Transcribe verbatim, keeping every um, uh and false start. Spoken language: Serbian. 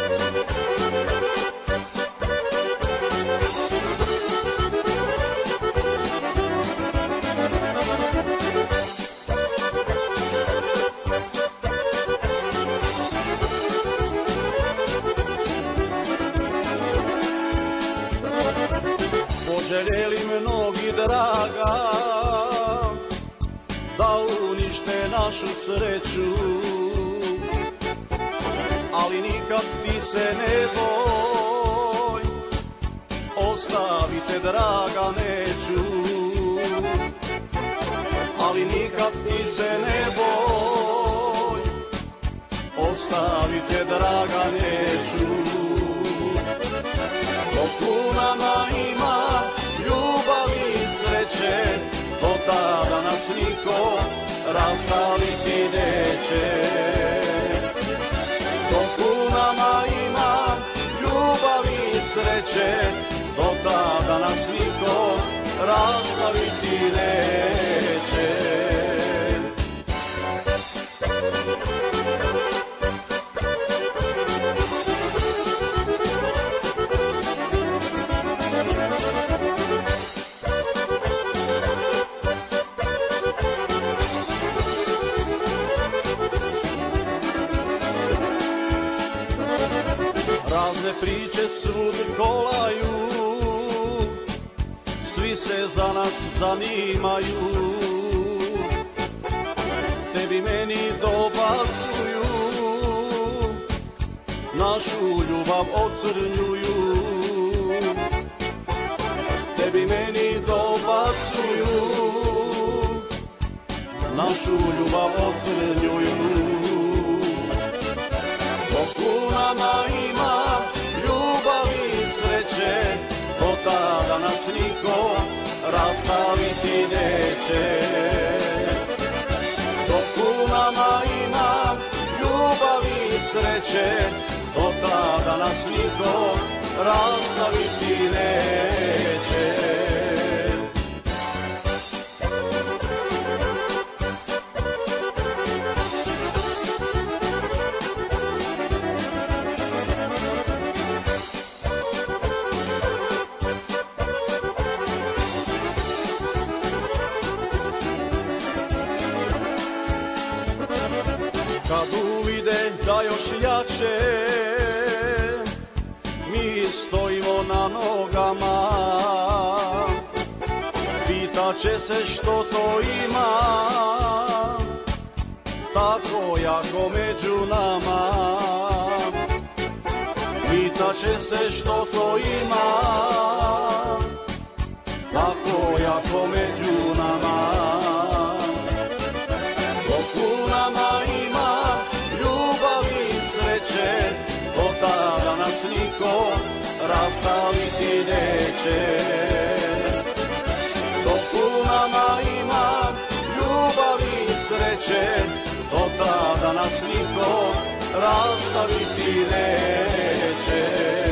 Poželjeli mnogi draga da unište našu sreću, ali nikad ti se ne boj, ostavite draga neću, ali nikad ti se ne boj, ostavite draga neću. Dok u nama ima ljubavi i sreće, do tada nas niko rastaviti neće. Dok u nama ima ljubavi i sreće, do tada nas niko rastaviti neće. Razne priče svud kolaju, svi se za nas zanimaju, tebi meni dobacuju, našu ljubav ocrnjuju. Tebi meni dobacuju, našu ljubav ocrnjuju. Dok u nama ima ljubavi i sreće, do tada nas niko rastaviti neće. Dok u nama ima ljubavi i sreće, do tada nas niko rastaviti neće. Kad uvide da još jače mi stojimo na nogama, pitaće se što to ima tako jako među nama. Pitaće se što to ima tako jako među nama. Dok u nama ima ljubavi i sreće, do tada nas niko rastaviti neće. Dok u nama ima ljubavi i sreće, do tada nas niko rastaviti neće.